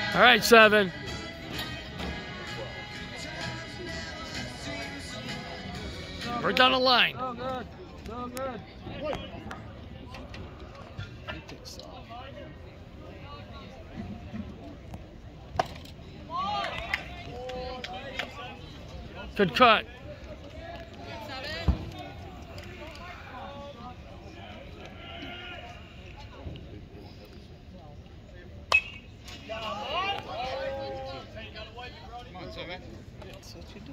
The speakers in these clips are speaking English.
All right, 7. We're down the line. So good. So good. Good cut. That's what you do.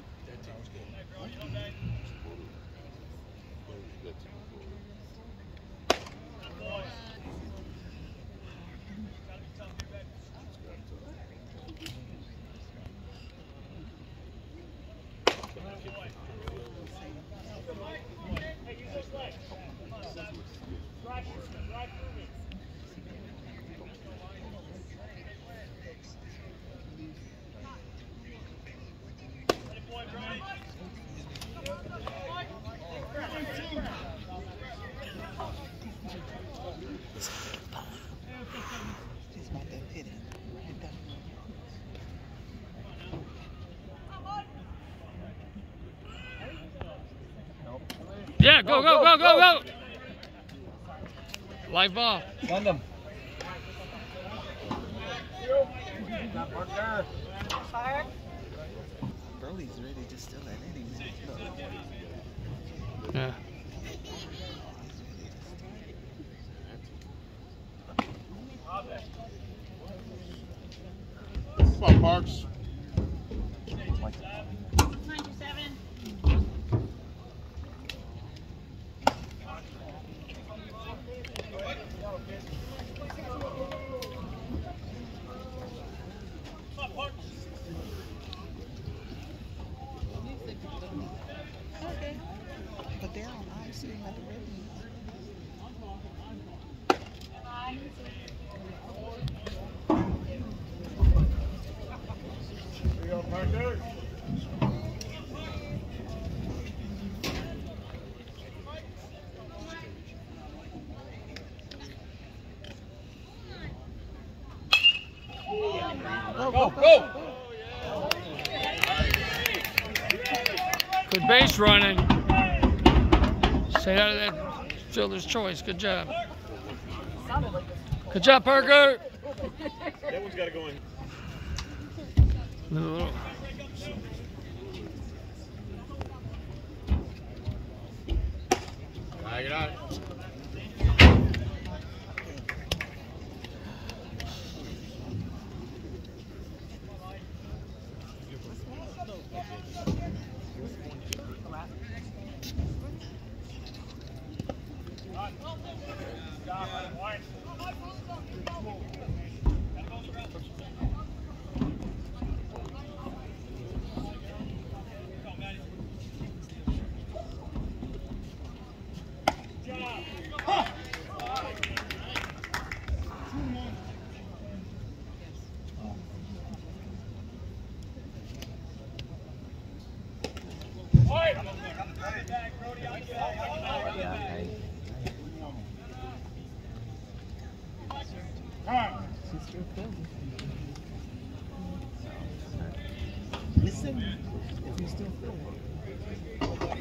Just want that pit in. Right down. Yeah, go, go, go, go, go. Live ball. Send them. Partner. Brody's ready to steal that inning. Yeah. Come on, Parks. 97. Okay. But they're on ice sitting at the red meat. Here you go, Parker. Go, go. Good base running. Stay out of that fielder's choice. Good job. Good job, Parker. That one's got to go in. Little- Get out. She's still filming. Listen, if you're still filming.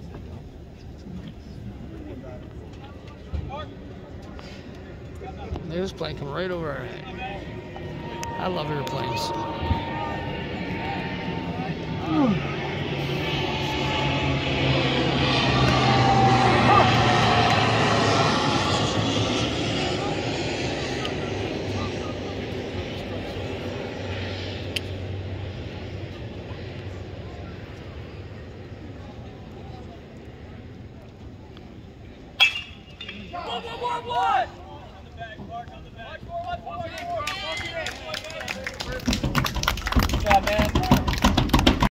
This plane coming right over our head. I love airplanes. Good job, man.